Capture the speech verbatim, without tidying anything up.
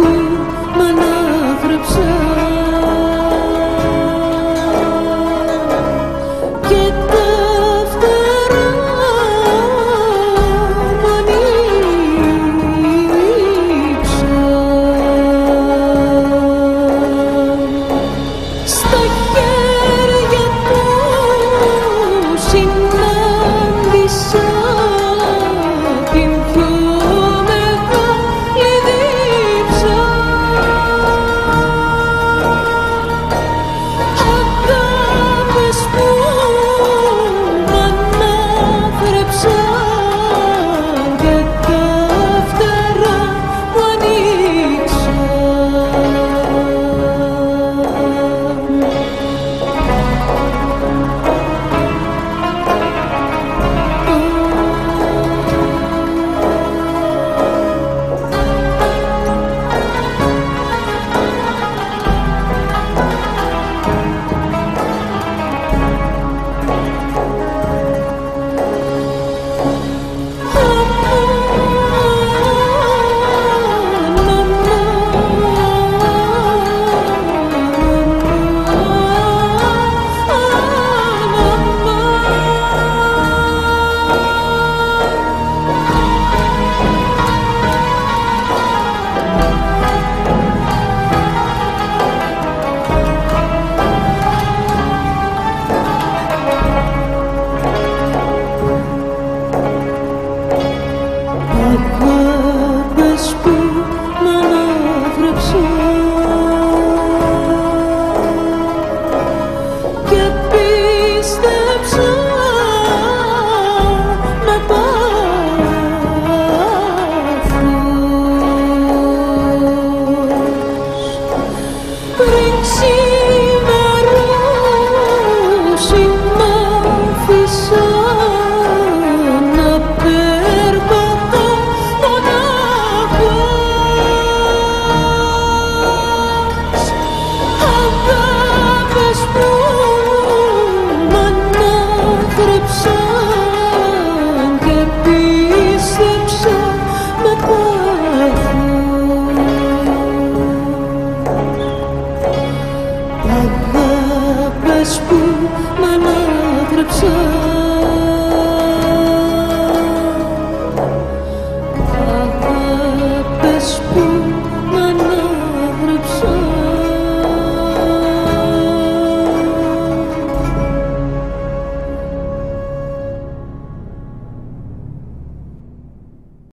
μ' ανάθρεψαν και τα φτερά μ' ανοίξαν. Στα χέρια τους συνάντησα την πιο μεγάλη δίψα. Αγάπες που μ' ανάθρεψαν και τα φτερά μου ανοίξαν. Αγάπες που μ' ανάθρεψαν και πίστεψα με πάθος. Πριν ξημερώσει μ' άφησαν να περπατώ μοναχός. Αγάπες που μ' ανάθρεψαν και πίστεψα με πάθος. Αγάπες που μ' ανάθρεψαν, αγάπες που